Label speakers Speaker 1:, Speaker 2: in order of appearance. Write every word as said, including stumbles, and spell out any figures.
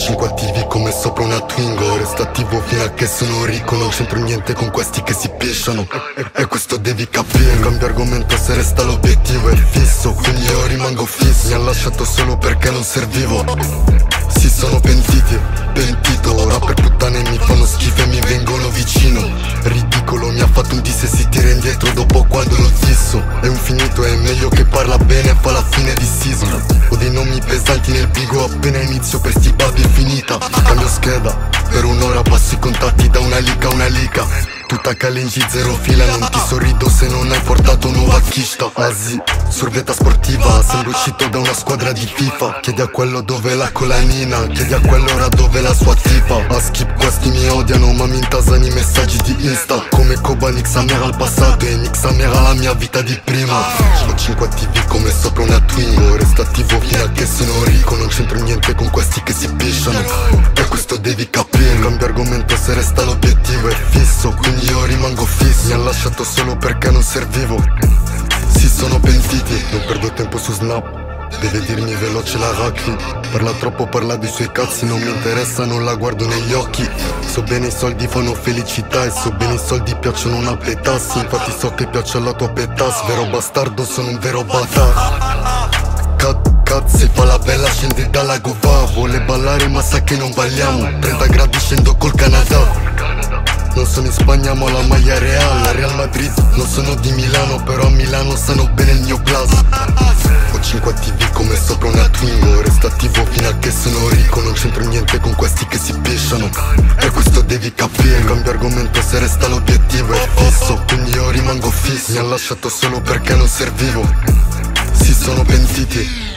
Speaker 1: cinque attivi come sopra una Twingo. Resto attivo fino a che sono ricco, non c'entro niente con questi che si pisciano. E questo devi capire, cambio argomento se resta l'obiettivo è fisso, quindi io rimango fisso. Mi ha lasciato solo perché non servivo. Si sono pentiti, pentito. Ora per puttane mi fanno schifo e mi vengono vicino. Ridicolo, mi ha fatto un diss e si tira indietro dopo quando l'ho disso. È un finito, è meglio che parla bene e fa la fine di season. Ho dei nomi pesanti nel bigo, appena inizio per sti babbi è finita. Cambio scheda, per un'ora passo i contatti da una liga a una liga. Tutta calengi, zero fila, non ti sorrido se non hai portato nuova chista. Asi, surveta sportiva, sembro uscito da una squadra di FIFA. Chiedi a quello dove la colanina, chiedi a quell'ora dove la sua tipa. A skip questi mi odiano, ma mi intasano i messaggi di Insta. Come Koba, Nixamera al passato e Nixamera la mia vita di prima. Ho cinque attivi come sopra una Twingo. Resto attivo fino a che sono ricco, non c'entro niente con questi che si pisciano. E questo devi capire, cambio argomento se resta l'obiettivo è fisso, quindi io rimango fisso. Mi ha lasciato solo perché non servivo. Si sono pentiti, non perdo tempo su Snap. Deve dirmi veloce la Racchi. Parla troppo, parla dei suoi cazzi, non mi interessa, non la guardo negli occhi. So bene i soldi fanno felicità e so bene i soldi piacciono una petas. Infatti so che piace alla tua petas. Vero bastardo, sono un vero bata. Cat, cat, se fa la bella scende dalla gova. Vuole ballare ma sa che non balliamo. trenta gradi scendo col Canada. Non sono in Spagna ma ho la maglia Real, la Real Madrid. Non sono di Milano però a Milano sanno bene il mio blas. Ho cinque attivi come sopra una Twingo. Resto attivo fino a che sono ricco, non c'entro niente con questi che si pisciano. E questo devi capire, cambio argomento se resta l'obiettivo è fisso, quindi io rimango fisso. Mi ha lasciato solo perché non servivo. Si sono pentiti.